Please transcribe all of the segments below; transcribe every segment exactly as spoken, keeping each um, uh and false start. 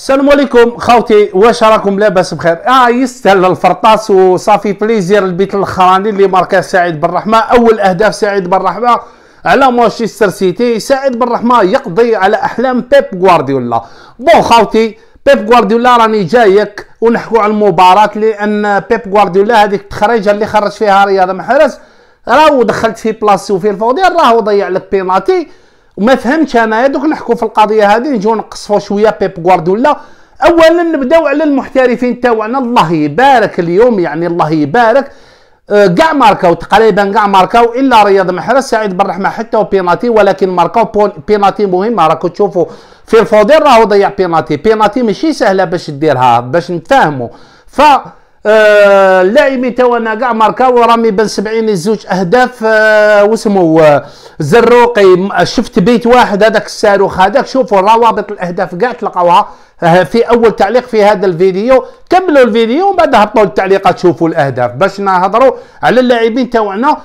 السلام عليكم خوتي، واش راكم لاباس بخير؟ اه يستاهل الفرطاس وصافي بليزير البيت الاخراني اللي ماركاه سعيد بن رحمه. اول اهداف سعيد بن رحمه على مانشستر سيتي. سعيد بن رحمه يقضي على احلام بيب غوارديولا. بون خوتي، بيب غوارديولا راني جايك ونحكوا على المباراه، لان بيب غوارديولا هذيك التخريجه اللي خرج فيها رياض محرز راهو دخلت في بلاصتو في الفودير، راهو ضيع لك بيناتي وما فهمتش انا. دوك نحكوا في القضيه هذه، نجيو نقصفوا شويه بيب غوارديولا. اولا نبداو على المحترفين تاعنا، الله يبارك اليوم، يعني الله يبارك كاع ماركاو تقريبا كاع ماركاو الا رياض محرز. سعيد بن رحمه حتى بيناتي، ولكن ماركاو بيناتي مهمه. راكم تشوفوا في الفودير راهو ضيع بيناتي. بيناتي ماشي سهله باش ديرها، باش نتفاهموا. ف آه اللاعبين تاعنا كاع ماركاو. رامي بن سبعيني زوج اهداف، آه واسمو آه زروقي شفت بيت واحد هذاك الصاروخ هذاك. شوفوا روابط الاهداف كاع تلقاوها في اول تعليق في هذا الفيديو. كملوا الفيديو ومن بعد هبطوا التعليقات تشوفوا الاهداف باش نهضروا على اللاعبين تاعنا.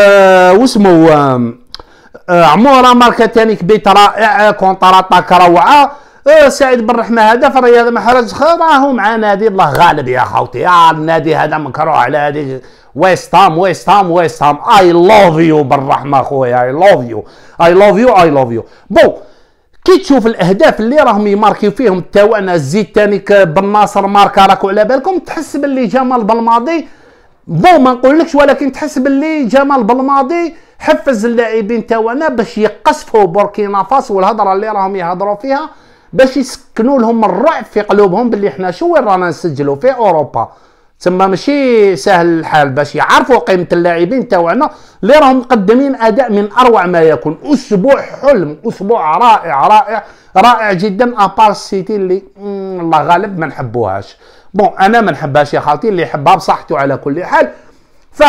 آه واسمو آه آه عموره ماركا تاني بيت رائع، كونتراتاك روعه. آه سعيد بن رحمه هدف. رياض محرز راهو مع نادي الله غالب يا خوتي. يا النادي هذا مكروه على هذه ويست هام ويست هام ويست هام. اي لوف يو بن رحمه خويا، اي لوف يو اي لوف يو اي لوف يو. بون كي تشوف الاهداف اللي راهم يماركيو فيهم تاعنا، الزيد تاني بن ناصر ماركا، راكم على بالكم، تحس باللي جمال بالماضي بون ما نقولكش، ولكن تحس باللي جمال بالماضي حفز اللاعبين تاعنا باش يقصفوا بوركينا فاسو، والهضره اللي راهم يهضروا فيها باش يسكنوا لهم الرعب في قلوبهم باللي احنا شو وين رانا نسجلوا في اوروبا. تما ماشي سهل الحال باش يعرفوا قيمه اللاعبين تاعنا اللي راهم مقدمين اداء من اروع ما يكون. اسبوع حلم، اسبوع رائع رائع رائع جدا. ابار سيتي اللي الله غالب ما نحبوهاش. بون انا ما نحبهاش يا خالتي، اللي يحبها بصحته على كل حال. ف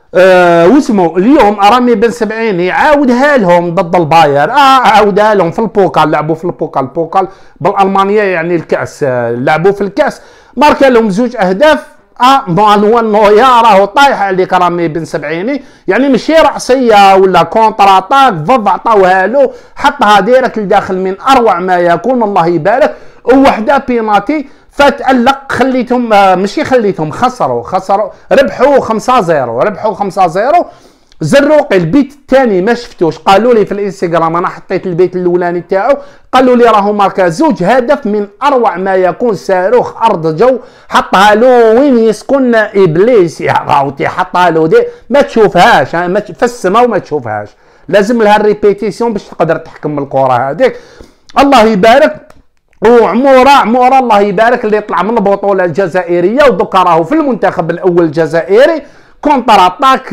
آه واسمو اليوم رامي بن سبعين يعاودها لهم ضد الباير. اه عاودها لهم في البوكال، لعبوا في البوكال. البوكال بالالمانيه يعني الكاس، آه لعبوا في الكاس، ماركا لهم زوج اهداف. اه مانويل نويا راهو طايح عليك رامي بن سبعيني، يعني ماشي راسيه ولا كونتر اتاك، فض عطاوها له حطها ديريكت لداخل من اروع ما يكون، الله يبارك. ووحده بيناتي فتألق، خليتهم آه ماشي خليتهم خسروا خسروا ربحوا خمسة صفر، ربحوا خمسة صفر. زروقي البيت الثاني ما شفتوش، قالوا لي في الانستغرام، انا حطيت البيت الاولاني تاعو، قالوا لي راهو ماركا زوج هدف من اروع ما يكون، صاروخ ارض جو، حطها له وين يسكن ابليس يا راوتي، حطها له دي ما تشوفهاش ما في السماء وما تشوفهاش، لازم لها الريبيتيسيون باش تقدر تحكم الكره هذيك. الله يبارك. وعموره عموره الله يبارك اللي طلع من البطوله الجزائريه ودوكا راهو في المنتخب الاول الجزائري. كونتر اتاك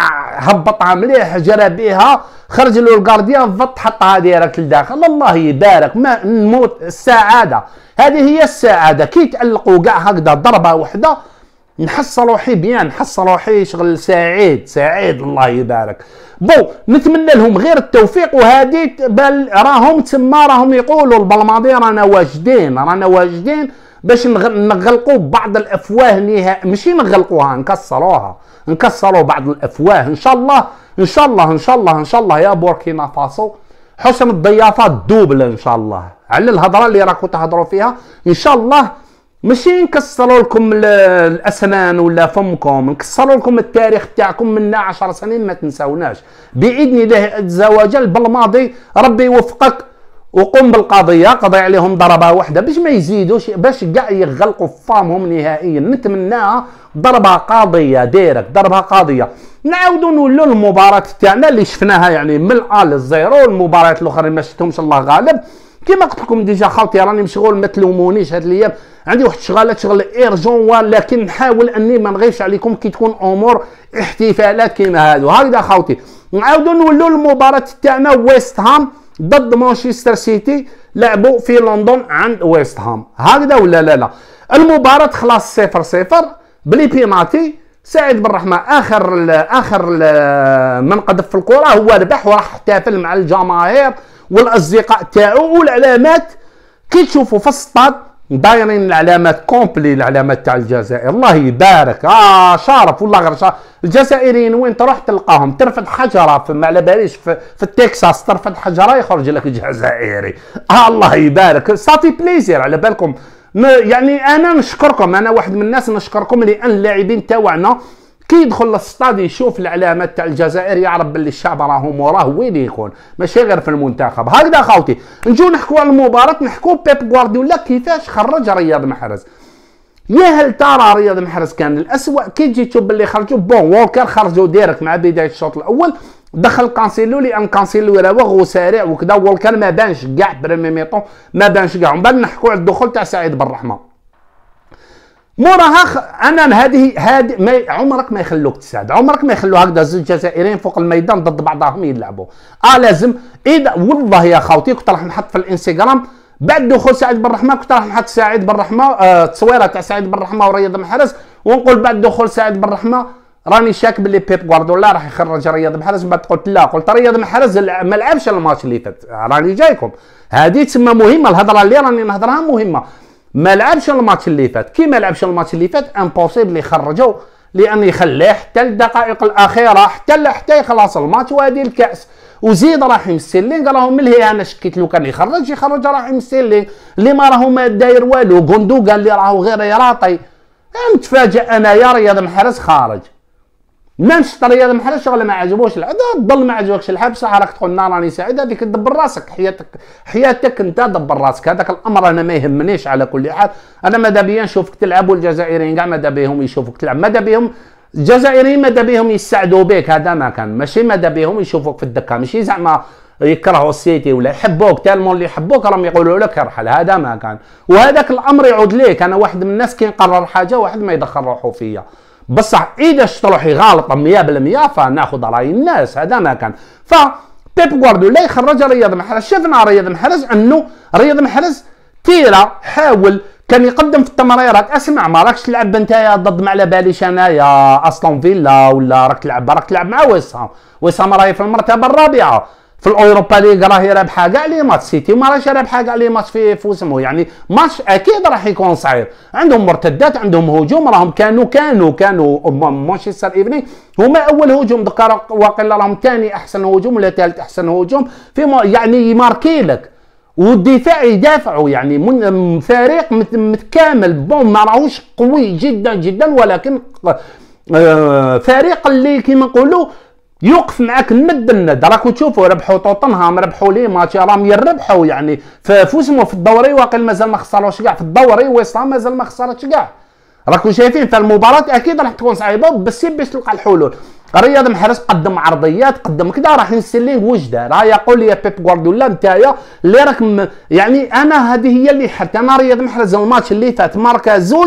هبطها مليح، جرى بها، خرج له الجارديان، فط حطها ديريكت لداخل. الله يبارك. ما نموت السعاده، هذه هي السعاده كي تألقوا كاع هكذا ضربه وحده. نحس روحي بيان، نحس روحي شغل سعيد سعيد الله يبارك. بون نتمنى لهم غير التوفيق. وهذه بل راهم تما راهم يقولوا بالماضي رانا واجدين رانا واجدين باش نغلقوا بعض الافواه نهائيا، ماشي نغلقوها نكسروها، نكسروا بعض الافواه ان شاء الله ان شاء الله ان شاء الله ان شاء الله يا بوركينا فاسو. حسن الضيافه دوبل ان شاء الله على الهضره اللي راكم تهضروا فيها. ان شاء الله ماشي نكسروا لكم الاسنان ولا فمكم، نكسروا لكم التاريخ تاعكم منا عشر سنين ما تنساوناش باذن الله عز وجل. بالماضي ربي يوفقك وقم بالقضيه، قضي عليهم ضربه واحده باش ما يزيدوش، باش كاع يغلقوا فامهم نهائيا. نتمناها ضربه قاضيه ديريكت، ضربه قاضيه. نعاودوا نولوا المباراه تاعنا اللي شفناها يعني من الان للزيرو. المباريات الاخرى ما شفتهمش الله غالب. كما قلت لكم ديجا خاوتي راني مشغول، ما تلومونيش هاد الايام، عندي واحد الشغالات شغل ايرجون، ولكن نحاول اني ما نغيبش عليكم كي تكون امور احتفالات كيما هادو. هكذا خاوتي نعاودوا نولوا المباراه تاعنا ويست هام ضد مانشستر سيتي، لعبوا في لندن عند ويست هام. هكذا ولا لا لا؟ المباراه خلاص صفر صفر بلي بيناتي. سعيد بن رحمه اخر ال اخر ال من قذف في الكره هو ربح وراح احتفل مع الجماهير والاصدقاء تاعو والعلامات. كي تشوفوا في السطاد دايرين العلامات كومبلي، العلامات تاع الجزائر. الله يبارك، اه شارف والله غير شارف. الجزائريين وين تروح تلقاهم ترفد حجره في ما على باليش في, في التكساس، ترفد حجره يخرج لك جزائري. آه الله يبارك، صافي بليزير على بالكم. يعني انا نشكركم، انا واحد من الناس نشكركم لان اللاعبين تاعنا كي يدخل للستاد يشوف العلامات تاع الجزائر يعرف باللي الشعب راهم وراه وين يكون، ماشي غير في المنتخب. هكذا خوتي نجو نحكوا على المباراه، نحكوا بيب غوارديولا كيفاش خرج رياض محرز. يا هل ترى رياض محرز كان الاسوء؟ كي تجي تشوف باللي خرجوا بون وولكر خرجوا ديريكت مع بدايه الشوط الاول، دخل كانسيلو لان كانسيلو يراوغ وسارع وكذا، وولكر ما بانش كاع بريمي ميطون، ما بانش كاع. ومن بعد نحكوا على الدخول تاع سعيد بن الرحمه. موراها خ... انا هذه هذه ما عمرك ما يخلوك تساعد، عمرك ما يخلوا هكذا زوج جزائريين فوق الميدان ضد بعضهم يلعبوا. اه لازم اذا والله يا خوتي كنت راح نحط في الانستغرام بعد دخول سعيد بن الرحمه، كنت راح نحط سعيد بن الرحمه آه تصويره تاع سعيد بن الرحمه ورياض محرز، ونقول بعد دخول سعيد بن الرحمه راني شاك باللي بيب غوارديولا راح يخرج رياض محرز. بعد قلت لا، قلت رياض محرز ما لعبش الماتش اللي فات، راني جايكم هذه تسمى مهمه، الهضره اللي راني نهضرها مهمه. ما لعبش الماتش اللي فات، كي ما لعبش الماتش اللي فات امبوسيبل يخرجوا، لان يخليه حتى الدقائق الاخيره حتى حتى يخلص الماتش وهذه الكاس. وزيد رحيم ستيرلينغ راهم من هي انا شكيت لو كان يخرج يخرج رحيم ستيرلينغ اللي ما راهو ما داير والو، غوندوغان اللي راهو غير يراطي. متفاجئ انا يا رياض محرز خارج، ما نشط رياض محرز شغله ما عجبوش الحال، ضل ما عجبكش الحال بصح راك تقول لا راني سعيد، هذيك دبر راسك، حياتك حياتك انت دبر راسك. هذاك الامر انا ما يهمنيش على كل حال. انا ماذا بيا نشوفك تلعب والجزائريين كاع ماذا بيهم يشوفوك تلعب، ماذا بيهم الجزائريين ماذا بيهم يساعدوا بك، هذا ما كان، ماشي ماذا بيهم يشوفوك في الدكه، ماشي زعما يكرهوا السيتي ولا يحبوك تالمون اللي يحبوك راهم يقولوا لك ارحل، هذا ما كان. وهذاك الامر يعود ليك. انا واحد من الناس كي نقرر حاجه واحد ما يدخل روحه فيا، بصح اذا شفت روحي غالط مية بالمية فناخذ راي الناس، هذا ما كان. فبيب غوارديولا يخرج رياض محرز، شفنا رياض محرز انه رياض محرز تيرا حاول كان يقدم في التمريرات. اسمع ما راكش تلعب نتايا ضد ما على باليش انايا استون فيلا ولا راك تلعب راك تلعب مع وسام، وسام راهي في المرتبه الرابعه في الاوروبا ليغ، راهي رابحه كاع لي ماتش، سيتي ما راهيش رابحه كاع لي ماتش في فوسمو، يعني ماتش اكيد راح يكون صعيب. عندهم مرتدات، عندهم هجوم، راهم كانوا كانوا كانوا مانشستر ايفنينغ هما اول هجوم، ذكر واقيلا راهم ثاني احسن هجوم ولا ثالث احسن هجوم في يعني يماركي لك، والدفاع يدافعوا، يعني من فريق متكامل. بون ما راهوش قوي جدا جدا، ولكن فريق اللي كيما نقولوا يوقف معاك المد الند. راكم تشوفوا ربحوا توتنهام، ربحوا لي ماتش، راهم يربحوا يعني فوسموا في الدوري، واقيلا مازال ما خسروش كاع في الدوري، ويستام مازال ما خسرتش كاع. راكم شايفين فالمباراه اكيد راح تكون صعيبه، بس باش تلقى الحلول. رياض محرز قدم عرضيات، قدم كذا، راح ستيرلينغ واش دار؟ ها يقول لي يا بيب غوارديولا نتايا اللي راك يعني انا هذه هي اللي حتى انا رياض محرز الماتش اللي فات ماركا زوج،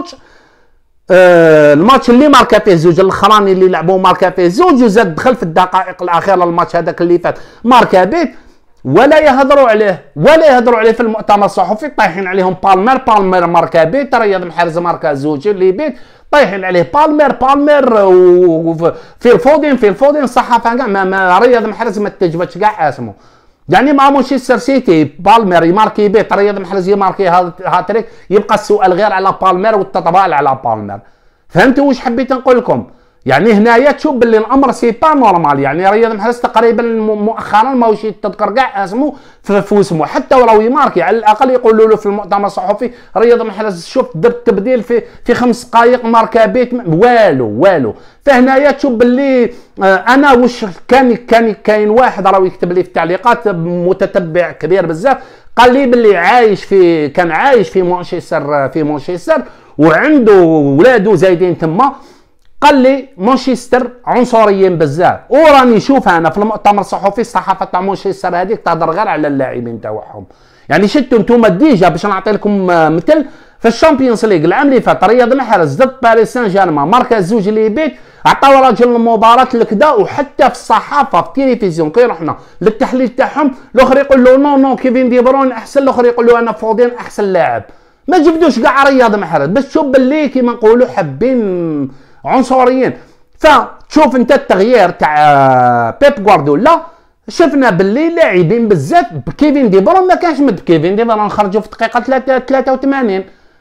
آه الماتش اللي ماركا فيه زوج، الاخراني اللي لعبوا ماركا فيه زوج، وزاد دخل في الدقائق الاخيره الماتش هذاك اللي فات ماركا بيت، ولا يهضروا عليه ولا يهضروا عليه في المؤتمر الصحفي، طايحين عليهم بالمير بالمير ماركا بيت، رياض محرز ماركا زوج اللي بيت، طايحين عليه بالمير بالمير وفي الفودين في الفودين الصحافه كاع ما رياض محرز ما تجبدش كاع اسمه. يعني مع مانشستر سيتي بالمير يماركي بيت، رياض محرز يماركي هاتريك، يبقى السؤال غير على بالمير والتطبال على بالمير. فهمتوا واش حبيت نقول لكم؟ يعني هنايا تشوف باللي الامر سي با نورمال. يعني رياض محرز تقريبا مؤخرا ماهوش يتذكر كاع اسمه في اسمه، حتى ولو يماركي على الاقل يقولوا له في المؤتمر الصحفي رياض محرز شوف درت تبديل في في خمس دقائق ماركا بيت، والو والو. فهنايا تشوف باللي انا واش كان كان كاين واحد راه يكتب لي في التعليقات متتبع كبير بزاف، قال لي باللي عايش في كان عايش في مانشستر في مانشستر وعنده ولادو زايدين تما، قال لي مانشستر عنصريين بزاف، وراني نشوفها انا في المؤتمر الصحفي الصحافه تاع مانشستر هذيك تهضر غير على اللاعبين تاعهم. يعني شفتوا انتم ديجا باش نعطي لكم مثل في الشامبيونز ليغ العام اللي فات رياض محرز ضد باريس سان جيرمان ماركا زوج اللي بيت، عطاو راجل المباراه الكدا، وحتى في الصحافه في التلفزيون كي رحنا للتحليل تاعهم الاخر يقول له نو نو كيفين دي برون احسن، الاخر يقول له انا فودين احسن لاعب. ما جبدوش كاع رياض محرز باش تشوف باللي كيما نقولوا حابين عنصريين. فتشوف انت التغيير تاع بيب غوارديولا، شفنا باللي لاعبين بزاف. كيفين دي برون ما كانش مد كيفين دي برون خرجوا في الدقيقه ثلاثة وثمانين،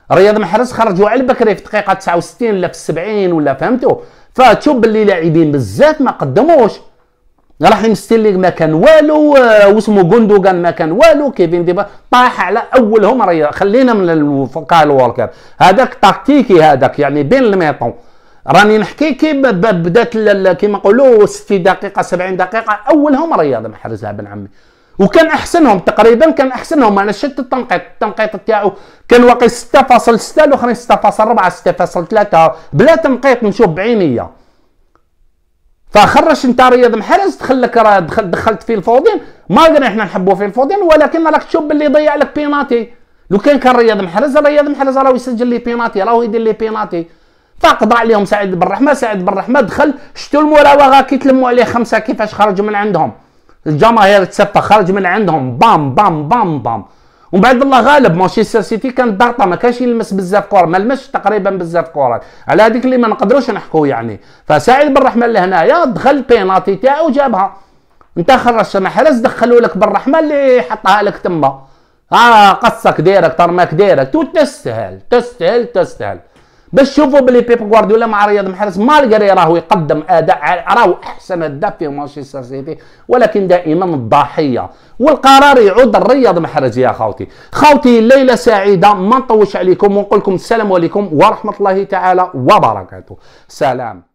رياض محرز خرجوا على بكري في دقيقه تسعة وستين ولا في السبعين ولا فهمتوا. فتشوف باللي لاعبين بزاف ما قدموش. رحيم ستيرلينغ ما كان والو، واسمه غوندوغان ما كان والو، كيفين ديبا طاح على اولهم. رياض خلينا من الكايل وولكر هذاك تكتيكي هذاك يعني بين الميطون. راني نحكي كي بدات كيما نقولوا ستين دقيقه سبعين دقيقه اولهم رياض محرز بن عمي، وكان احسنهم تقريبا، كان احسنهم. انا شفت التنقيط التنقيط تاعو كان واقي ستة فاصلة ستة، الاخرين ستة فاصلة أربعة ستة فاصلة ثلاثة بلا تنقيط نشوف بعينيا. فخرج انت رياض محرز دخلك دخل دخلت في الفودين، ما قلنا احنا نحبوا في الفودين، ولكن راك تشوف باللي ضيع لك بيناتي. لو كان كان رياض محرز رياض محرز راهو يسجل لي بيناتي، راهو يدير لي بيناتي. فقضى عليهم سعيد بن الرحمه. سعيد بن الرحمه دخل شتو المراوغه كي تلموا عليه خمسه كيفاش خرج من عندهم. الجماهير تسفى خرج من عندهم بام بام بام بام. ومن بعد الله غالب مانشستر سيتي كان ضغطه، ما كانش يلمس بزاف كره، ما لمسش تقريبا بزاف كره، على هذيك اللي ما نقدروش نحكوا يعني. فسعيد بن الرحمه لهنايا دخل بيناتي تاعو جابها. انت خرجت محرز دخلوا لك بالرحمه اللي حطها لك تما. اه قصك ديرك ترماك ديرك تستاهل تستاهل تستاهل. باش تشوفوا بلي بيب غوارديولا مع رياض محرز مالغري راهو يقدم اداء، راهو احسن هداف في مانشستر سيتي، ولكن دائما الضحيه، والقرار يعود الرياض محرز. يا خوتي خوتي الليله سعيده، ما نطوش عليكم ونقول لكم السلام عليكم ورحمه الله تعالى وبركاته. سلام.